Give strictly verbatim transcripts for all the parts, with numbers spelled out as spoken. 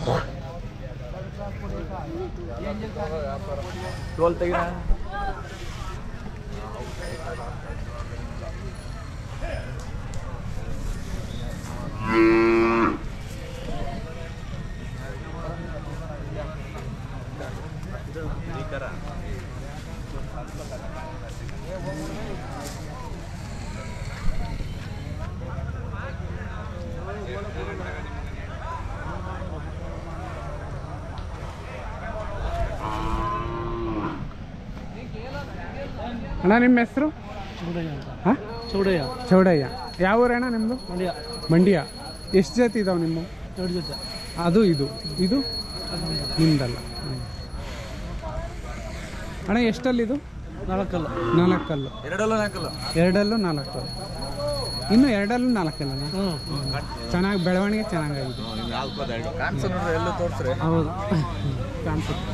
Toll ತೆಗಿನ ಅಣ್ಣ ನಿಮ್ಮ ಹೆಸರು? ಹಾಂ ಚೌಡಯ್ಯ. ಚೌಡಯ್ಯ. ಯಾವ ಊರಣ್ಣ ನಿಮ್ಮದು? ಮಂಡ್ಯ. ಮಂಡ್ಯ. ಎಷ್ಟು ಜೊತೆ ಇದಾವೆ ನಿಮ್ಮ? ಎರಡು ಜೊತೆ. ಅದು ಇದು ಇದು ನಿಮ್ದಲ್ಲ. ಅಣ್ಣ ಎಷ್ಟಲ್ಲಿದು? ನಾಲ್ಕಲ್ಲ. ನಾಲ್ಕಲ್ಲು. ಎರಡಲ್ಲೂ ನಾಲ್ಕಲ್ಲ. ಎರಡಲ್ಲೂ ನಾಲ್ಕಲ್ಲು. ಇನ್ನು ಎರಡಲ್ಲೂ ನಾಲ್ಕಲ್ಲ. ಹ್ಞೂ ಚೆನ್ನಾಗಿ ಬೆಳವಣಿಗೆ ಚೆನ್ನಾಗಾಗಿದೆ. ಕಾಣಿಸೋ ನೋಡ್ರಿ ಎಲ್ಲೂ ತೋರಿಸ್ರಿ. ಹೌದು ಕಾಣಿಸುತ್ತೆ.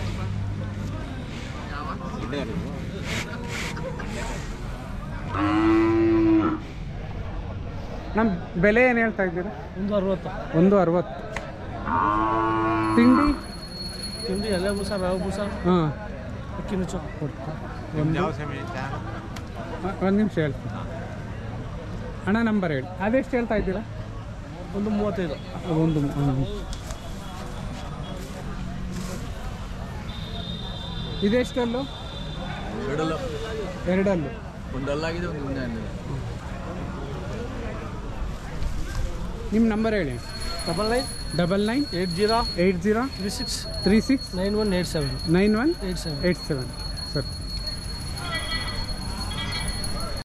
ನಮ್ಮ ಬೆಲೆ ಏನು ಹೇಳ್ತಾ ಇದ್ದೀರಾ? ಒಂದು ಅರವತ್ತು. ಒಂದು ಅರವತ್ತು. ತಿಂಡಿ ತಿಂಡಿ ಎಲೆ ಬೂಸ, ರವೆ ಬೂಸ, ಹಾಂ, ಅಕ್ಕಿ ನುಚ್ಚು ಕೊಡ್ತಾ. ಒಂದು ಒಂದು ನಿಮಿಷ ಹೇಳ್ತೀನಿ ಅಣ್ಣ. ನಂಬರ್ ಹೇಳಿ. ಅದೆಷ್ಟು ಹೇಳ್ತಾ ಇದ್ದೀರಾ? ಒಂದು ಮೂವತ್ತೈದು. ಒಂದು ಒಂದು ಇದೆಷ್ಟಲ್ಲು? ಎರಡಲ್ಲೂ. ಎರಡಲ್ಲು. ಒಂದು ಅಲ್ಲಾಗಿದೆ, ಒಂದು ಮುಂದೆ ಆಗಿದೆ. ನಿಮ್ಮ ನಂಬರ್ ಹೇಳಿ. Double nine double nine eight zero eight zero three six three six nine one eight seven nine one eight seven eight seven